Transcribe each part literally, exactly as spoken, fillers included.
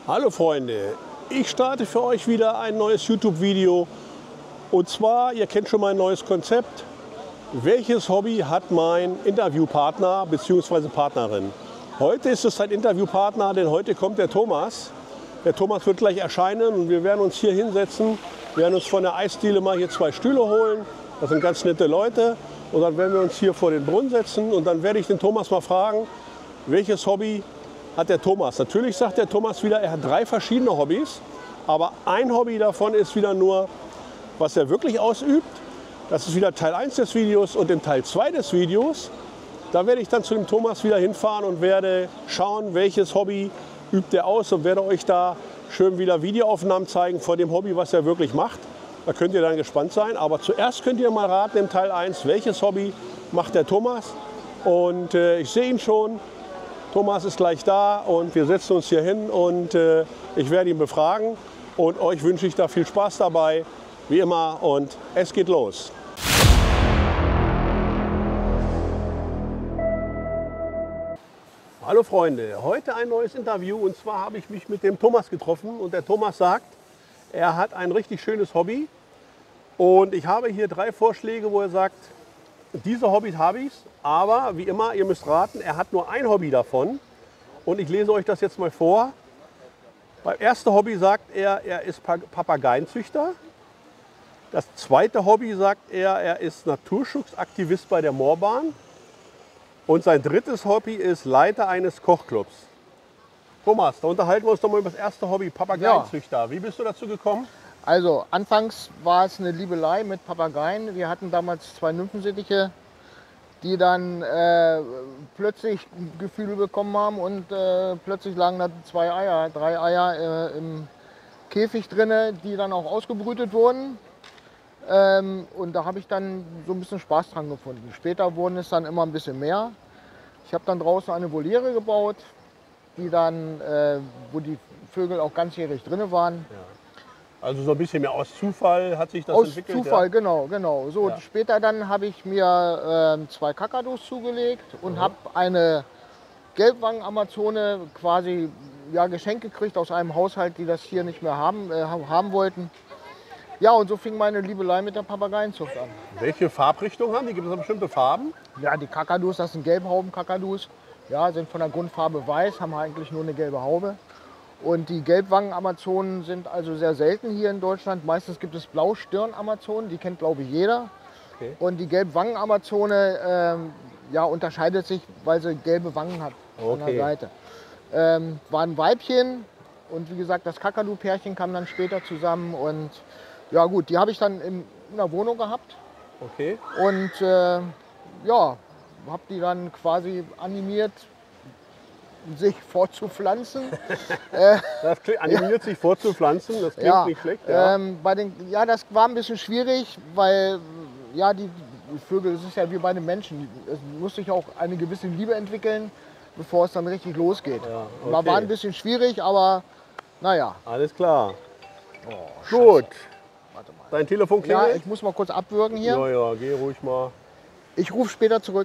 Hallo Freunde, ich starte für euch wieder ein neues YouTube-Video. Und zwar, ihr kennt schon mein neues Konzept. Welches Hobby hat mein Interviewpartner bzw. Partnerin? Heute ist es ein Interviewpartner, denn heute kommt der Thomas. Der Thomas wird gleich erscheinen und wir werden uns hier hinsetzen. Wir werden uns von der Eisdiele mal hier zwei Stühle holen. Das sind ganz nette Leute. Und dann werden wir uns hier vor den Brunnen setzen und dann werde ich den Thomas mal fragen, welches Hobby hat der Thomas. Natürlich sagt der Thomas wieder, er hat drei verschiedene Hobbys, aber ein Hobby davon ist wieder nur, was er wirklich ausübt. Das ist wieder Teil eins des Videos und im Teil zwei des Videos, da werde ich dann zu dem Thomas wieder hinfahren und werde schauen, welches Hobby übt er aus und werde euch da schön wieder Videoaufnahmen zeigen von dem Hobby, was er wirklich macht. Da könnt ihr dann gespannt sein. Aber zuerst könnt ihr mal raten im Teil eins, welches Hobby macht der Thomas. Und äh, ich sehe ihn schon. Thomas ist gleich da und wir setzen uns hier hin und äh, ich werde ihn befragen. Und euch wünsche ich da viel Spaß dabei, wie immer. Und es geht los. Hallo Freunde, heute ein neues Interview und zwar habe ich mich mit dem Thomas getroffen und der Thomas sagt, er hat ein richtig schönes Hobby und ich habe hier drei Vorschläge, wo er sagt, diese Hobbys habe ich, aber wie immer, ihr müsst raten, er hat nur ein Hobby davon und ich lese euch das jetzt mal vor. Beim ersten Hobby sagt er, er ist Papageienzüchter. Das zweite Hobby sagt er, er ist Naturschutzaktivist bei der Moorbahn. Und sein drittes Hobby ist Leiter eines Kochclubs. Thomas, da unterhalten wir uns doch mal über das erste Hobby, Papageienzüchter. Ja. Wie bist du dazu gekommen? Also anfangs war es eine Liebelei mit Papageien. Wir hatten damals zwei Nymphensittiche, die dann äh, plötzlich Gefühle bekommen haben und äh, plötzlich lagen da zwei Eier, drei Eier äh, im Käfig drinne, die dann auch ausgebrütet wurden. Ähm, und da habe ich dann so ein bisschen Spaß dran gefunden. Später wurden es dann immer ein bisschen mehr. Ich habe dann draußen eine Voliere gebaut, die dann, äh, wo die Vögel auch ganzjährig drin waren. Ja. Also so ein bisschen mehr aus Zufall hat sich das aus entwickelt? Aus Zufall, ja? genau, genau. So, ja. Später dann habe ich mir äh, zwei Kakadus zugelegt und mhm. habe eine Gelbwangen-Amazone quasi ja, geschenkt gekriegt aus einem Haushalt, die das hier nicht mehr haben, äh, haben wollten. Ja, und so fing meine Liebelei mit der Papageienzucht an. Welche Farbrichtung haben die? Gibt es da bestimmte Farben? Ja, die Kakadus, das sind Gelbhauben-Kakadus. Ja, sind von der Grundfarbe weiß, haben eigentlich nur eine gelbe Haube. Und die Gelbwangen-Amazonen sind also sehr selten hier in Deutschland. Meistens gibt es Blaustirn-Amazonen, die kennt glaube ich jeder. Okay. Und die Gelbwangen-Amazone ähm, ja, unterscheidet sich, weil sie gelbe Wangen hat okay. an der Seite. Ähm, war ein Weibchen und wie gesagt, das Kakadu-Pärchen kam dann später zusammen. Und ja gut, die habe ich dann in, in der Wohnung gehabt. Okay. Und äh, ja, habe die dann quasi animiert, sich fortzupflanzen. Das klingt, animiert ja. sich fortzupflanzen, das klingt ja. nicht schlecht. Ja. Ähm, bei den, ja, das war ein bisschen schwierig, weil ja, die Vögel, es ist ja wie bei den Menschen, es muss sich auch eine gewisse Liebe entwickeln, bevor es dann richtig losgeht. Ja, okay. War ein bisschen schwierig, aber naja. Alles klar. Oh, gut. Warte mal. Dein Telefon klingelt? Ja, ich muss mal kurz abwürgen hier. Ja, ja, geh ruhig mal. Ich rufe später zurück.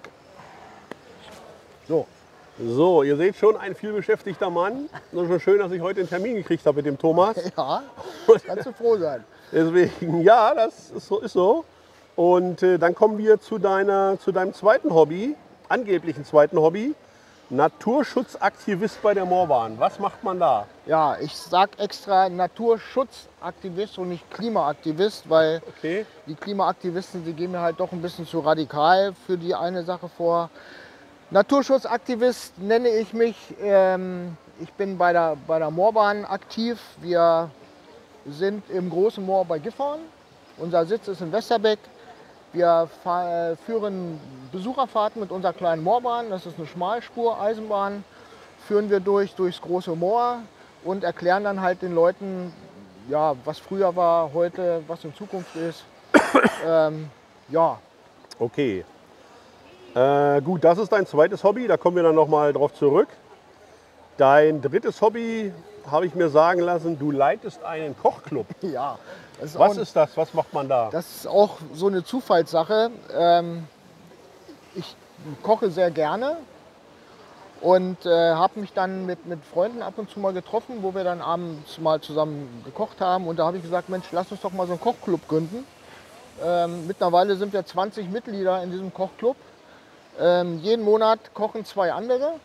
So. So, ihr seht schon, ein vielbeschäftigter Mann. Es ist schon schön, dass ich heute einen Termin gekriegt habe mit dem Thomas. Ja, kannst du froh sein. Deswegen, ja, das ist so. Ist so. Und äh, dann kommen wir zu, deiner, zu deinem zweiten Hobby, angeblichen zweiten Hobby. Naturschutzaktivist bei der Moorbahn. Was macht man da? Ja, ich sage extra Naturschutzaktivist und nicht Klimaaktivist, weil okay. die Klimaaktivisten, die gehen mir halt doch ein bisschen zu radikal für die eine Sache vor. Naturschutzaktivist nenne ich mich. Ähm, ich bin bei der, bei der Moorbahn aktiv. Wir sind im Großen Moor bei Gifhorn. Unser Sitz ist in Westerbeck. Wir fahr, führen Besucherfahrten mit unserer kleinen Moorbahn. Das ist eine Schmalspur-Eisenbahn. Führen wir durch, durchs Große Moor und erklären dann halt den Leuten, ja, was früher war, heute, was in Zukunft ist. ähm, ja. Okay. Äh, gut, das ist dein zweites Hobby, da kommen wir dann nochmal drauf zurück. Dein drittes Hobby, habe ich mir sagen lassen, du leitest einen Kochclub. Ja. Ist Was auch, ist das? Was macht man da? Das ist auch so eine Zufallssache. Ähm, ich koche sehr gerne Und äh, habe mich dann mit, mit Freunden ab und zu mal getroffen, wo wir dann abends mal zusammen gekocht haben. Und da habe ich gesagt, Mensch, lass uns doch mal so einen Kochclub gründen. Ähm, mittlerweile sind wir zwanzig Mitglieder in diesem Kochclub. Ähm, jeden Monat kochen zwei andere.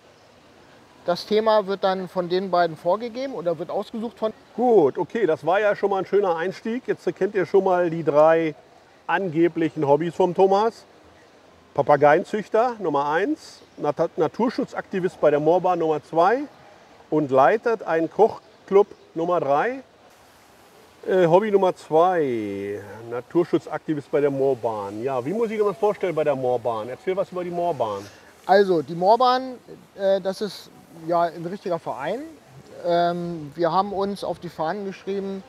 Das Thema wird dann von den beiden vorgegeben oder wird ausgesucht von. Gut, okay, das war ja schon mal ein schöner Einstieg. Jetzt kennt ihr schon mal die drei angeblichen Hobbys vom Thomas. Papageienzüchter Nummer eins, Nat Naturschutzaktivist bei der Moorbahn Nummer zwei und leitet einen Kochclub Nummer drei. Äh, Hobby Nummer zwei, Naturschutzaktivist bei der Moorbahn. Ja, wie muss ich mir das vorstellen bei der Moorbahn? Erzähl was über die Moorbahn. Also die Moorbahn, äh, das ist ja ein richtiger Verein. Ähm, wir haben uns auf die Fahnen geschrieben,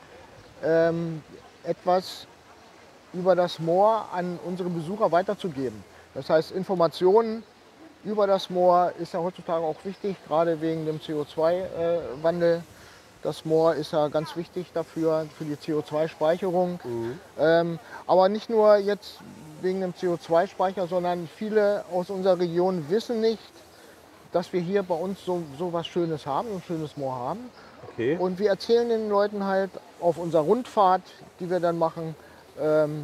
ähm, etwas über das Moor an unsere Besucher weiterzugeben. Das heißt, Informationen über das Moor ist ja heutzutage auch wichtig, gerade wegen dem C O zwei Wandel. Das Moor ist ja ganz wichtig dafür, für die C O zwei Speicherung. Mhm. Ähm, aber nicht nur jetzt wegen dem C O zwei Speicher, sondern viele aus unserer Region wissen nicht, dass wir hier bei uns so, so was Schönes haben, ein schönes Moor haben. Okay. Und wir erzählen den Leuten halt auf unserer Rundfahrt, die wir dann machen, ähm,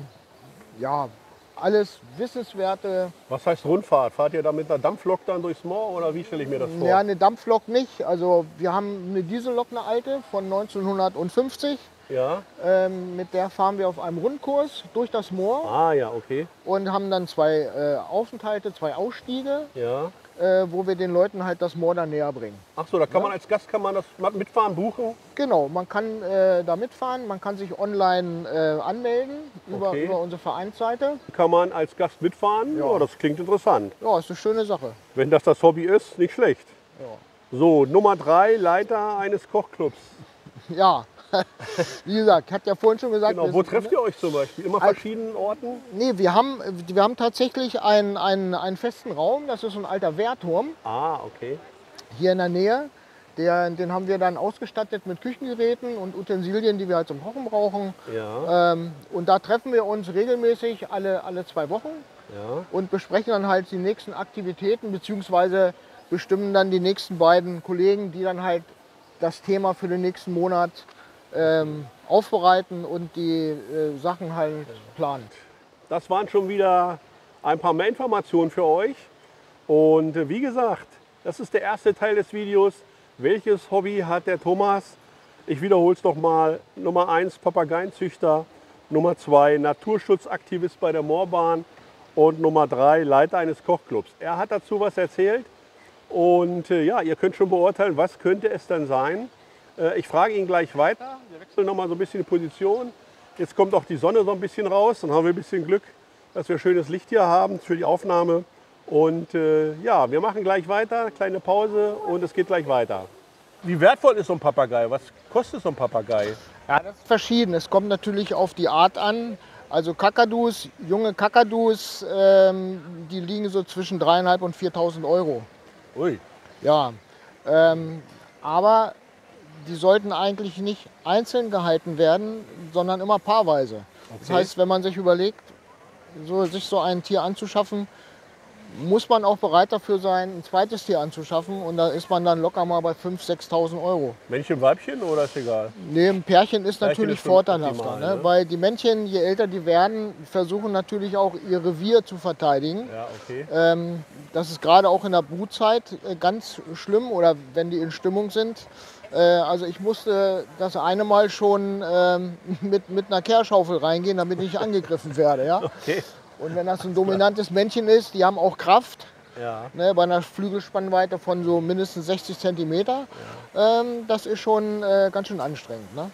ja, alles Wissenswerte. Was heißt Rundfahrt? Fahrt ihr da mit einer Dampflok dann durchs Moor oder wie stelle ich mir das vor? Ja, eine Dampflok nicht. Also wir haben eine Diesellok, eine alte von neunzehnhundertfünfzig. Ja. Ähm, mit der fahren wir auf einem Rundkurs durch das Moor. Ah ja, okay. Und haben dann zwei äh, Aufenthalte, zwei Ausstiege, ja. äh, wo wir den Leuten halt das Moor dann näher bringen. Ach so, da kann ja. man als Gast kann man das mitfahren, buchen? Genau, man kann äh, da mitfahren, man kann sich online äh, anmelden über, okay. über unsere Vereinsseite. Kann man als Gast mitfahren? Ja. Oh, das klingt interessant. Ja, ist eine schöne Sache. Wenn das das Hobby ist, nicht schlecht. Ja. So, Nummer drei, Leiter eines Kochclubs. Ja. Wie gesagt, ich hatte ja vorhin schon gesagt. Genau. Wo trefft ihr euch zum Beispiel? Immer also, verschiedenen Orten? Nee, wir haben, wir haben tatsächlich einen, einen, einen festen Raum. Das ist so ein alter Wehrturm. Ah, okay. Hier in der Nähe. Der, den haben wir dann ausgestattet mit Küchengeräten und Utensilien, die wir halt zum Kochen brauchen. Ja. Ähm, und da treffen wir uns regelmäßig alle, alle zwei Wochen ja. und besprechen dann halt die nächsten Aktivitäten beziehungsweise bestimmen dann die nächsten beiden Kollegen, die dann halt das Thema für den nächsten Monat ähm, aufbereiten und die äh, Sachen halt planen. Das waren schon wieder ein paar mehr Informationen für euch. Und äh, wie gesagt, das ist der erste Teil des Videos. Welches Hobby hat der Thomas? Ich wiederhole es nochmal. Nummer eins Papageienzüchter, Nummer zwei Naturschutzaktivist bei der Moorbahn und Nummer drei Leiter eines Kochclubs. Er hat dazu was erzählt und äh, ja, ihr könnt schon beurteilen, was könnte es denn sein. Äh, ich frage ihn gleich weiter. Wir wechseln nochmal so ein bisschen die Position. Jetzt kommt auch die Sonne so ein bisschen raus. Dann haben wir ein bisschen Glück, dass wir schönes Licht hier haben für die Aufnahme. Und äh, ja, wir machen gleich weiter, kleine Pause und es geht gleich weiter. Wie wertvoll ist so ein Papagei? Was kostet so ein Papagei? Ja, das ist verschieden. Es kommt natürlich auf die Art an. Also Kakadus, junge Kakadus, ähm, die liegen so zwischen dreitausendfünfhundert und viertausend Euro. Ui. Ja, ähm, aber die sollten eigentlich nicht einzeln gehalten werden, sondern immer paarweise. Okay. Das heißt, wenn man sich überlegt, so, sich so ein Tier anzuschaffen, muss man auch bereit dafür sein, ein zweites Tier anzuschaffen. Und da ist man dann locker mal bei fünftausend, sechstausend Euro. Männchen, Weibchen oder ist egal? Nee, ein Pärchen ist Pärchen natürlich ist vorteilhafter. optimal, ne? Weil die Männchen, je älter die werden, versuchen natürlich auch ihr Revier zu verteidigen. Ja, okay. Ähm, das ist gerade auch in der Brutzeit äh, ganz schlimm oder wenn die in Stimmung sind. Äh, also ich musste das eine Mal schon ähm, mit, mit einer Kehrschaufel reingehen, damit ich nicht angegriffen werde. Ja? Okay. Und wenn das ein dominantes Männchen ist, die haben auch Kraft, ja. ne, bei einer Flügelspannweite von so mindestens sechzig Zentimeter. Ja. Ähm, das ist schon äh, ganz schön anstrengend. Ne?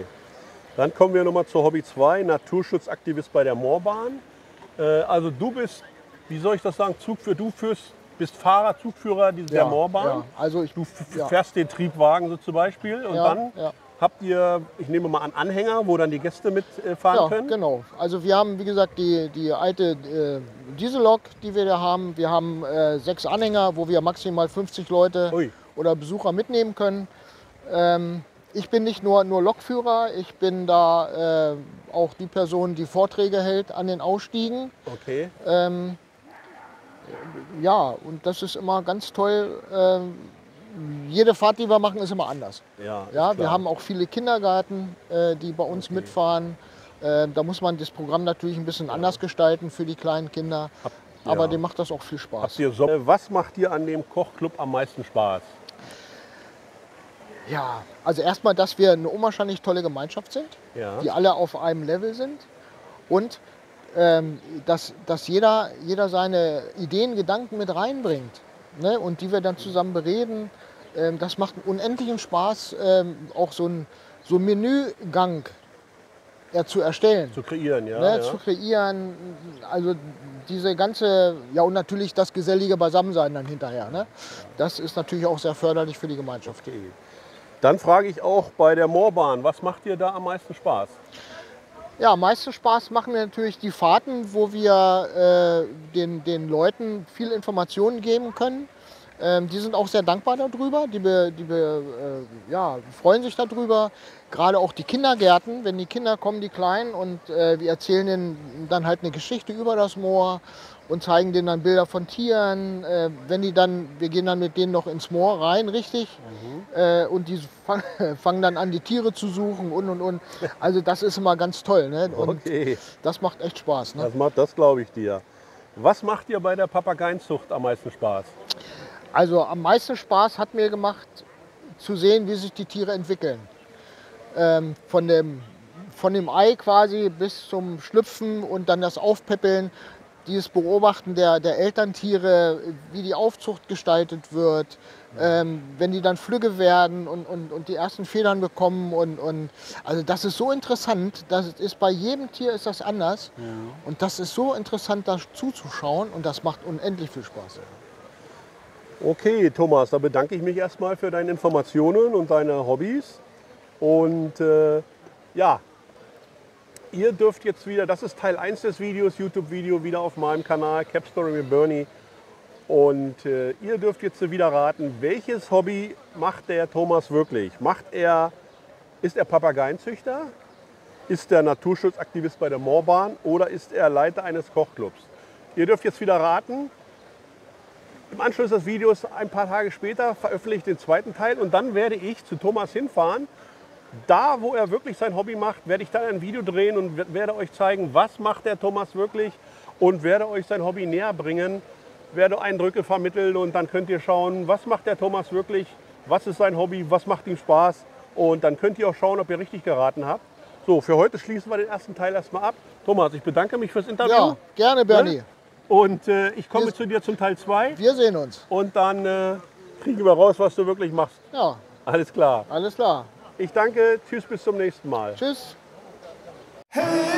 Dann kommen wir nochmal zu Hobby zwei, Naturschutzaktivist bei der Moorbahn. Äh, also du bist, wie soll ich das sagen, Zugführer, du führst, bist Fahrer, Zugführer der ja, Moorbahn. Ja. Also ich, du ja. fährst den Triebwagen so zum Beispiel und ja, dann ja. habt ihr, ich nehme mal an, Anhänger, wo dann die Gäste mitfahren ja, können? Genau. Also wir haben, wie gesagt, die, die alte äh, Diesellok, die wir da haben. Wir haben äh, sechs Anhänger, wo wir maximal fünfzig Leute Ui. oder Besucher mitnehmen können. Ähm, ich bin nicht nur, nur Lokführer, ich bin da äh, auch die Person, die Vorträge hält an den Ausstiegen. Okay. Ähm, Ja, und das ist immer ganz toll. Ähm, jede Fahrt, die wir machen, ist immer anders. Ja, ist Ja, wir klar. haben auch viele Kindergarten, äh, die bei uns Okay. mitfahren. Äh, da muss man das Programm natürlich ein bisschen anders gestalten für die kleinen Kinder. Hab- Aber ja. dem macht das auch viel Spaß. Habt ihr so, äh, was macht dir an dem Kochclub am meisten Spaß? Ja, also erstmal, dass wir eine unwahrscheinlich tolle Gemeinschaft sind, Ja. die alle auf einem Level sind. Und ähm, dass, dass jeder, jeder seine Ideen, Gedanken mit reinbringt, ne? Und die wir dann zusammen bereden. Ähm, das macht unendlichen Spaß, ähm, auch so ein so ein Menügang ja, zu erstellen, Zu kreieren, ja. ne? ja. Zu kreieren. Also diese ganze, ja, und natürlich das gesellige Beisammensein dann hinterher. Ne? Das ist natürlich auch sehr förderlich für die Gemeinschaft. Okay. Dann frage ich auch bei der Moorbahn, was macht dir da am meisten Spaß? Ja, am meisten Spaß machen mir natürlich die Fahrten, wo wir äh, den, den Leuten viel Informationen geben können. Ähm, die sind auch sehr dankbar darüber, die, be, die be, äh, ja, freuen sich darüber. Gerade auch die Kindergärten, wenn die Kinder kommen, die Kleinen, und äh, wir erzählen denen dann halt eine Geschichte über das Moor und zeigen denen dann Bilder von Tieren. Äh, wenn die dann, wir gehen dann mit denen noch ins Moor rein, richtig, äh, und die fang, fangen dann an, die Tiere zu suchen und und und. Also das ist immer ganz toll, ne? Und Okay, das macht echt Spaß. Ne? das macht, das glaube ich dir. Was macht dir bei der Papageienzucht am meisten Spaß? Also am meisten Spaß hat mir gemacht, zu sehen, wie sich die Tiere entwickeln. Ähm, von, dem, von dem Ei quasi bis zum Schlüpfen und dann das Aufpäppeln, dieses Beobachten der, der Elterntiere, wie die Aufzucht gestaltet wird, ähm, wenn die dann flügge werden und, und, und die ersten Federn bekommen. Und, und, also das ist so interessant, das ist, bei jedem Tier ist das anders. Und das ist so interessant, da zuzuschauen, und das macht unendlich viel Spaß. Okay, Thomas, da bedanke ich mich erstmal für deine Informationen und deine Hobbys. Und äh, ja, ihr dürft jetzt wieder, das ist Teil eins des Videos, YouTube-Video, wieder auf meinem Kanal Cap Story mit Bernie. Und äh, ihr dürft jetzt wieder raten, welches Hobby macht der Thomas wirklich? Macht er, ist er Papageienzüchter? Ist er Naturschutzaktivist bei der Moorbahn? Oder ist er Leiter eines Kochclubs? Ihr dürft jetzt wieder raten. Im Anschluss des Videos, ein paar Tage später, veröffentliche ich den zweiten Teil und dann werde ich zu Thomas hinfahren. Da, wo er wirklich sein Hobby macht, werde ich dann ein Video drehen und werde euch zeigen, was macht der Thomas wirklich, und werde euch sein Hobby näher bringen, werde Eindrücke vermitteln, und dann könnt ihr schauen, was macht der Thomas wirklich, was ist sein Hobby, was macht ihm Spaß, und dann könnt ihr auch schauen, ob ihr richtig geraten habt. So, für heute schließen wir den ersten Teil erstmal ab. Thomas, ich bedanke mich fürs Interview. Ja, gerne, Bernie. Ne? Und äh, ich komme Wir- zu dir zum Teil zwei. Wir sehen uns. Und dann äh, kriegen wir raus, was du wirklich machst. Ja, Alles klar. alles klar. Ich danke. Tschüss, bis zum nächsten Mal. Tschüss. Hey!